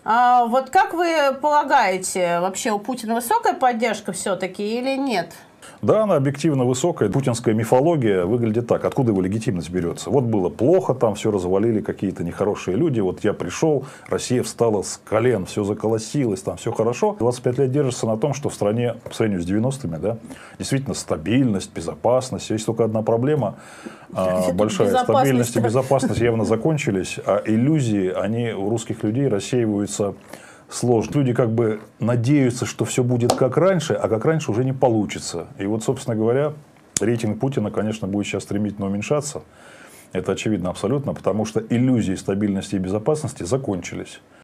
А вот как вы полагаете, вообще у Путина высокая поддержка все-таки или нет? Да, она объективно высокая. Путинская мифология выглядит так. Откуда его легитимность берется? Вот было плохо, там все развалили какие-то нехорошие люди. Вот я пришел, Россия встала с колен, все заколосилось, там все хорошо. 25 лет держится на том, что в стране, по сравнению с 90-ми, да, действительно стабильность, безопасность. Есть только одна проблема. Большая стабильность и безопасность явно закончились. А иллюзии, они у русских людей рассеиваются сложно. Люди как бы надеются, что все будет как раньше, а как раньше уже не получится. И вот, собственно говоря, рейтинг Путина, конечно, будет сейчас стремительно уменьшаться. Это очевидно абсолютно, потому что иллюзии стабильности и безопасности закончились.